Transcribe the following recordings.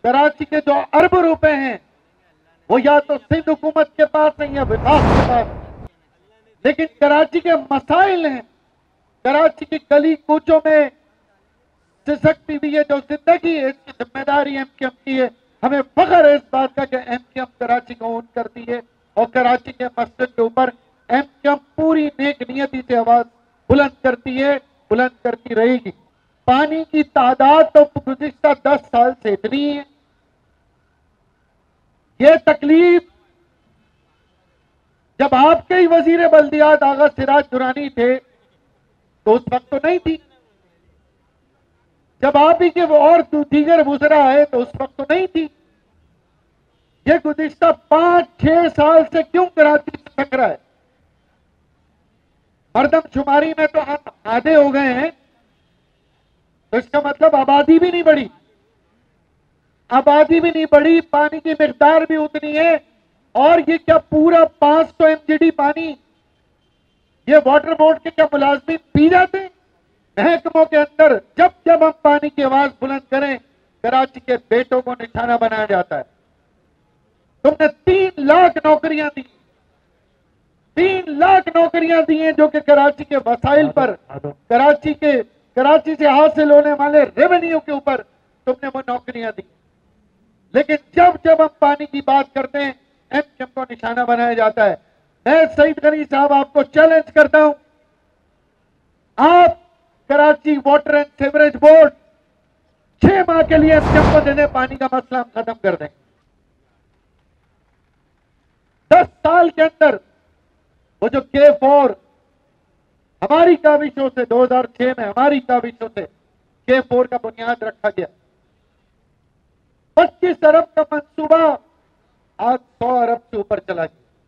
कराची के जो अरबों रुपए हैं वो या तो सिंध हुकूमत के पास नहीं या विभाग के पास, लेकिन कराची के मसाइल हैं, कराची की गली कूचों में सिसकती हुई है जो जिंदगी है, इसकी जिम्मेदारी एमक्यूएम की है। हमें फख्र है इस बात का कि एमक्यूएम कराची को ओन करती है और कराची के मसले के ऊपर एमक्यूएम पूरी नेक नियति से आवाज बुलंद करती है, बुलंद करती रहेगी। पानी की तादाद तो गुज़िश्ता 10 साल से इतनी है, ये तकलीफ जब आपके ही वजीर बल्दियात आगा सिराज दुरानी थे तो उस वक्त तो नहीं थी, जब आप ही के वो और दीगर वुज़रा आए तो उस वक्त तो नहीं थी। ये गुज़िश्ता 5-6 साल से क्यों कराची से टकरा है? मर्दमशुमारी में तो हम आधे हो गए हैं, तो इसका मतलब आबादी भी नहीं बढ़ी, आबादी भी नहीं बढ़ी, पानी की मिकदार भी उतनी है। और ये क्या पूरा 500 MGD पानी ये वाटर बोर्ड के क्या मुलाजमीन पी जाते हैं? महकमों के अंदर जब जब हम पानी की आवाज बुलंद करें कराची के बेटों को निशाना बनाया जाता है। तुमने 3 लाख नौकरियां दी, 3 लाख नौकरियां दी हैं जो कि कराची के वसाइल पर, कराची से हासिल होने वाले रेवेन्यू के ऊपर तुमने वो नौकरियां दी। लेकिन जब जब हम पानी की बात करते हैं एमक्यूएम को निशाना बनाया जाता है। मैं सईद गनी साहब आपको चैलेंज करता हूं, आप Karachi water and sewerage board 6 माह के लिए एमक्यूएम को देने पानी का मसला हम खत्म कर दें। 10 साल के अंदर वो जो K4 हमारी काविशों से 2006 में हमारी काविशों से K4 का बुनियाद रखा गया, 25 अरब का मंसूबा आज 100 अरब से ऊपर चला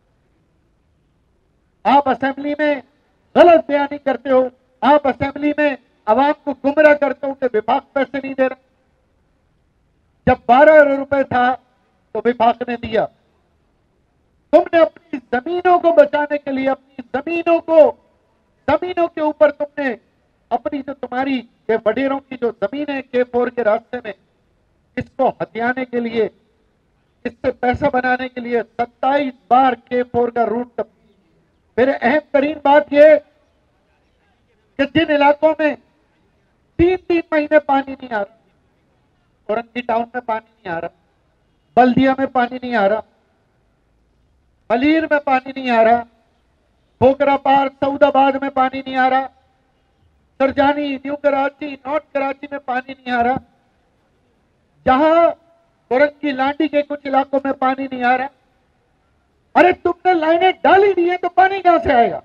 गया। आप असेंबली में गलत बयानी करते हो, आप असेंबली में आवाम को गुमराह करते हो कि विभाग पैसे नहीं दे रहा। जब 12 अरब रुपए था तो विभाग ने दिया। तुमने अपनी जमीनों को बचाने के लिए, अपनी जमीनों के ऊपर तुमने अपनी जो तुम्हारी वडेरों की जो जमीन है K4 के रास्ते में, इसको हथियाने के लिए, इससे पैसा बनाने के लिए 27 बार K4 का रूट तब्दील। फिर अहम तरीन बात यह कि जिन इलाकों में 3-3 महीने पानी नहीं आ रहा, औरंगी टाउन में पानी नहीं आ रहा, बल्दिया में पानी नहीं आ रहा, मलीर में पानी नहीं आ रहा, बोकरा पार सऊदाबाद में पानी नहीं आ रहा, सरजानी, न्यू कराची, नॉर्थ कराची में पानी नहीं आ रहा, जहां औरंगी लांडी के कुछ इलाकों में पानी नहीं आ रहा। अरे तुमने लाइनें डाली दी है तो पानी कहां से आएगा?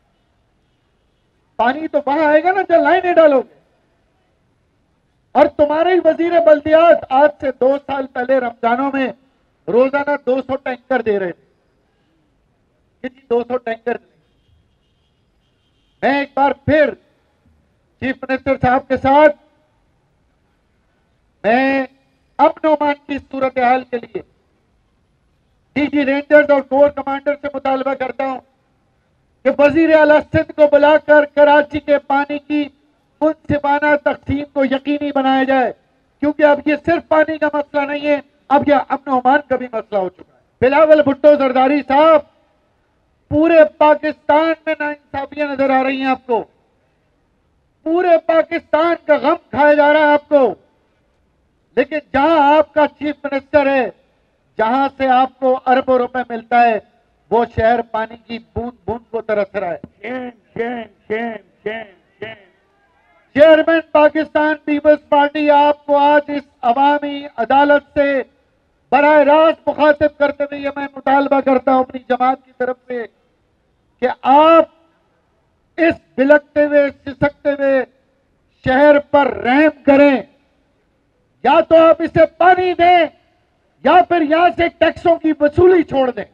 पानी तो वहां आएगा ना जब लाइनें डालोगे। और तुम्हारे ही वजीर बल्दियात आज से 2 साल पहले रमजानों में रोजाना 200 टैंकर दे रहे थे। कितनी 200 टैंकर? मैं एक बार फिर चीफ मिनिस्टर साहब के साथ मैं अमन ओमान की सूरत हाल के लिए डीजी रेंजर्स और कोर कमांडर से मुतालबा करता हूं कि वजीर आला सिंध को बुलाकर कराची के पानी की मुनसिफाना तकसीम को यकीनी बनाया जाए, क्योंकि अब ये सिर्फ पानी का मसला नहीं है, अब यह अमन ओमान का भी मसला हो चुका है। बिलावल भुट्टो जरदारी साहब, पूरे पाकिस्तान में नाइंसाफियां नजर आ रही हैं आपको, पूरे पाकिस्तान का गम खाया जा रहा है आपको। लेकिन जहां आपका चीफ मिनिस्टर है, जहां से आपको अरबों रुपए मिलता है, वो शहर पानी की बूंद बूंद को तरस रहा है। चेयरमैन पाकिस्तान पीपल्स पार्टी आपको आज इस अवामी अदालत से बराह रास्त मुखातिब करते हुए मैं मुतालबा करता हूं अपनी जमात की तरफ से कि आप इस बिलकते हुए सिसकते हुए शहर पर रहम करें। या तो आप इसे पानी दें या फिर यहां से टैक्सों की वसूली छोड़ दें।